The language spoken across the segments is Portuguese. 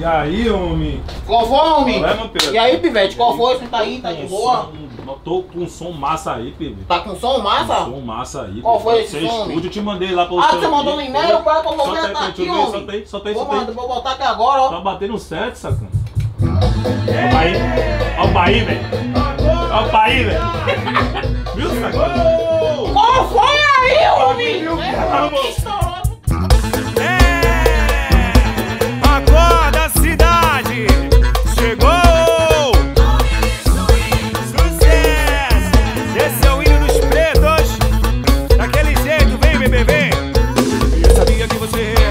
E aí, homem? Qual foi, homem? Qual é, meu Pedro? E aí, Pivete, qual foi? Você tá aí? Tá de boa? Tô com um som massa aí, Pivete. Tá com som massa? Som massa aí. Qual foi esse som, estúdio, homem? eu te mandei lá pra você. Ah, você mandou no e-mail? Qual é que eu vou ver? Tá aqui, homem. Solta aí, solta aí. Vou botar aqui agora, ó. Tá batendo certo, sacana. Olha o Bahia. Olha o Bahia, velho. Olha o Bahia, velho. Viu, sacana? Qual foi aí, homem? Acorda, cidade! Chegou! Sucesso! Esse é o hino dos pretos. Daquele jeito, vem, bebê, vem! Eu sabia que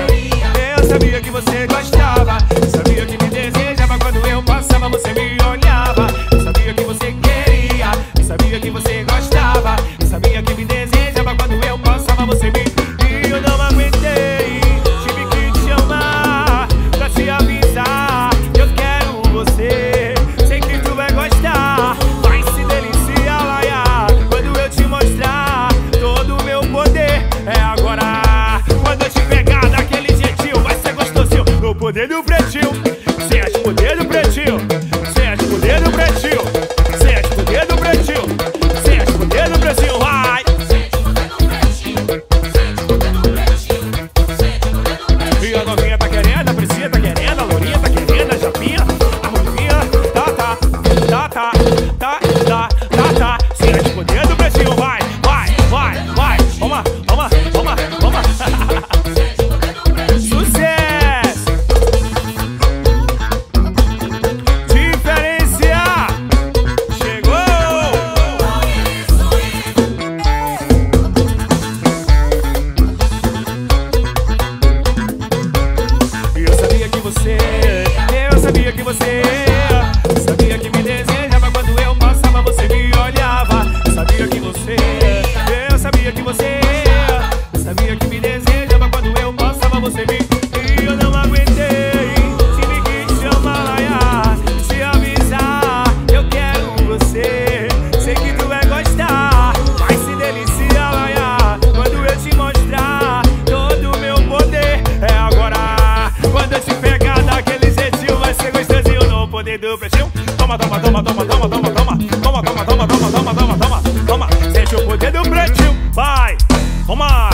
você gostava. Sabia que me desejava. Quando eu passava, você me olhava. Eu sabia que você queria. Eu sabia que você gostava. Eu sabia que me desejava. Quando eu passava, você me... E eu não aguentei. Tive que te chamar pra te avisar. Eu quero você. Sei que tu vai gostar. Vai se deliciar, laia. Quando eu te mostrar todo o meu poder. É agora. Quando eu te pegar daquele jeitinho, vai ser gostosinho. No poder do pretinho. Sente o poder do pretinho. Sente o poder do pretinho. Sente o poder do pretinho. Sente o poder do pretinho. Vai. E a novinha tá querendo, a Priscila tá querendo, a Lourinha tá querendo, a Japinha, a Ruivinha, tá. Sente o poder do pretinho, vai. Vamos. Sucesso! Diferenciar! Chegou! Eu sabia que você sabia que me desejava. Quando eu passava, você me olhava. Eu sabia que você sabia que me desejava. Quando eu passava, você me... E eu não aguentei. Tive que te chamar, laia, te avisar. Eu quero você. Sei que tu vai gostar. Vai se deliciar, laia. Quando eu te mostrar todo o meu poder. É agora. Quando eu te pegar daquele jeitinho, vai ser gostosinho. No poder do pretinho. Toma. Sente o poder do pretinho. Vai. Toma.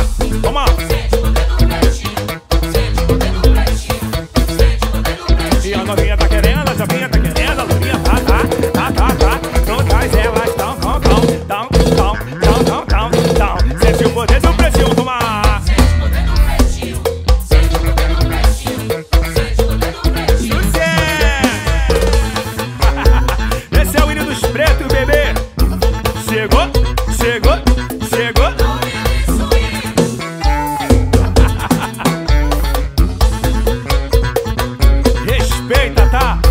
E a novinha tá querendo, a Japinha tá querendo, a Lourinha tá. Então traz elas, tão. Sente o poder do pretinho, toma. Esse é o hino dos pretos, bebê. Chegou. Respeita, tá?